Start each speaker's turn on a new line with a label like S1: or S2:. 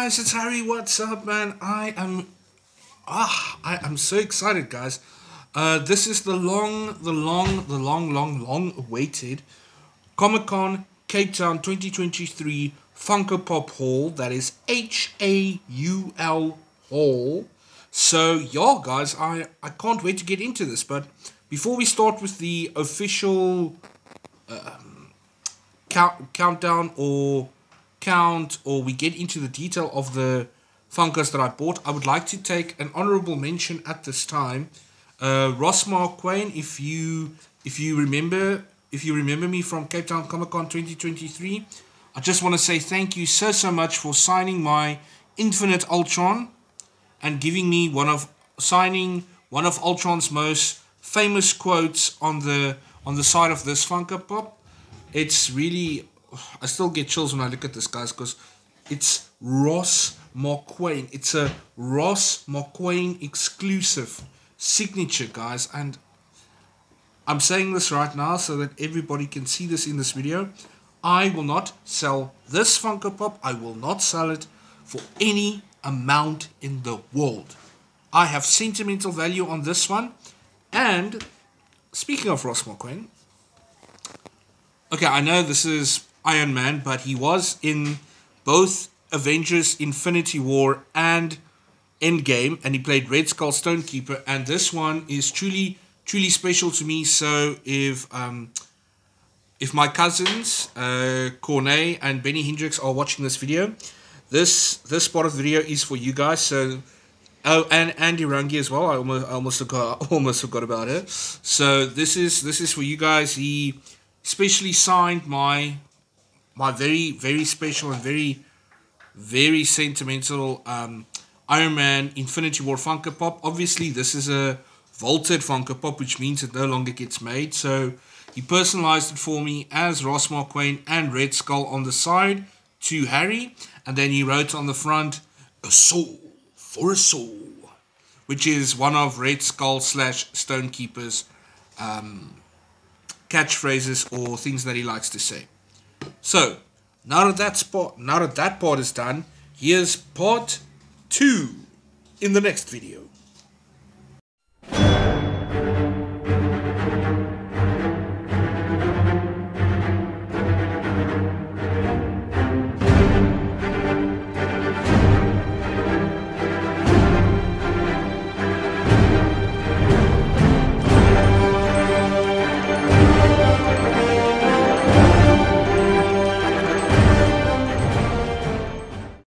S1: guys, it's Harry. What's up, man? I am so excited, guys. This is the long awaited Comic Con Cape Town 2023 Funko Pop Haul. That is HAUL Haul. So, yeah, guys, I can't wait to get into this. But before we start with the official countdown or we get into the detail of the Funkos that I bought, I would like to take an honorable mention at this time. Ross Marquand, if you remember me from Cape Town Comic Con 2023, I just want to say thank you so much for signing my Infinite Ultron and giving me one of Ultron's most famous quotes on the side of this Funko Pop. It's really, I still get chills when I look at this, guys, because it's Ross Marquand. It's a Ross Marquand exclusive signature, guys, and I'm saying this right now so that everybody can see this in this video. I will not sell this Funko Pop. I will not sell it for any amount in the world. I have sentimental value on this one. And speaking of Ross Marquand, okay, I know this is Iron Man, but he was in both Avengers Infinity War and Endgame, and he played Red Skull Stonekeeper, and this one is truly special to me. So if my cousins Cornay and Benny Hendricks are watching this video, this part of the video is for you guys. So and Andy Rangi as well. I almost forgot about her. So this is for you guys. He especially signed my very special and very sentimental Iron Man Infinity War Funko Pop. Obviously, this is a vaulted Funko Pop, which means it no longer gets made. So he personalized it for me as Ross Marquand and Red Skull on the side to Harry, and then he wrote on the front, "A soul for a soul," which is one of Red Skull / Stonekeeper's catchphrases or things that he likes to say. So now that part is done, here's part 2 in the next video.